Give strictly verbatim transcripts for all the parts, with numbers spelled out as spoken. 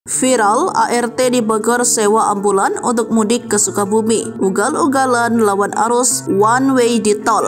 Viral, A R T di Bogor sewa ambulan untuk mudik ke Sukabumi. Ugal-ugalan lawan arus one way di tol.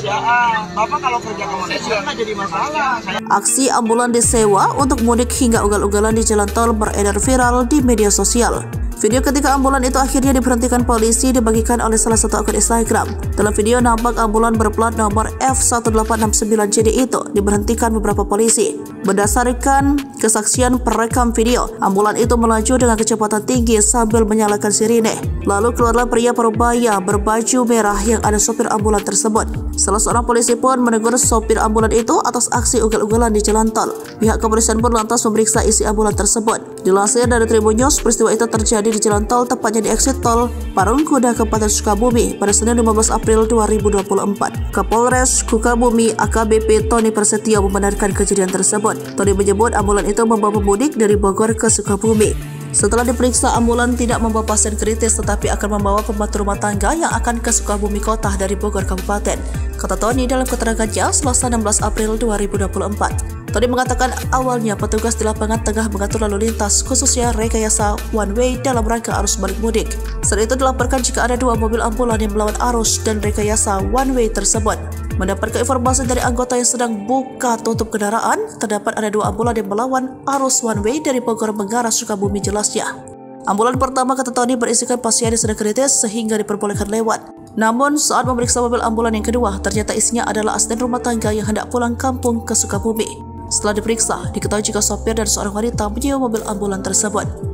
Aksi ambulan disewa untuk mudik hingga ugal-ugalan di jalan tol beredar viral di media sosial. Video ketika ambulan itu akhirnya diberhentikan polisi dibagikan oleh salah satu akun Instagram. Dalam video nampak ambulan berplat nomor F satu delapan enam sembilan C D itu diberhentikan beberapa polisi. Berdasarkan kesaksian perekam video, ambulan itu melaju dengan kecepatan tinggi sambil menyalakan sirine. Lalu keluarlah pria parubaya berbaju merah yang ada sopir ambulan tersebut. Salah seorang polisi pun menegur sopir ambulan itu atas aksi ugal-ugalan di jalan tol. Pihak kepolisian pun lantas memeriksa isi ambulan tersebut. Dilansir dari Tribun News, peristiwa itu terjadi di jalan tol tepatnya di eksit tol Parungkuda Kabupaten Sukabumi pada Senin lima belas April dua ribu dua puluh empat. Kapolres Sukabumi A K B P Tony Prasetyo membenarkan kejadian tersebut. Tony menyebut ambulan itu membawa pemudik dari Bogor ke Sukabumi. Setelah diperiksa, ambulan tidak membawa pasien kritis tetapi akan membawa pembantu rumah tangga yang akan ke Sukabumi Kota dari Bogor Kabupaten, kata Tony dalam keterangannya Selasa enam belas April dua ribu dua puluh empat. Tony mengatakan awalnya petugas di lapangan tengah mengatur lalu lintas khususnya rekayasa one way dalam rangka arus balik mudik. Saat itu dilaporkan jika ada dua mobil ambulan yang melawan arus dan rekayasa one way tersebut. Mendapatkan informasi dari anggota yang sedang buka tutup kendaraan, terdapat ada dua ambulan yang melawan arus one way dari Bogor mengarah Sukabumi jelasnya. Ambulan pertama, kata Tony, berisikan pasien yang sedang kritis sehingga diperbolehkan lewat. Namun saat memeriksa mobil ambulan yang kedua, ternyata isinya adalah asisten rumah tangga yang hendak pulang kampung ke Sukabumi. Setelah diperiksa, diketahui jika sopir dan seorang wanita menyewa mobil ambulan tersebut.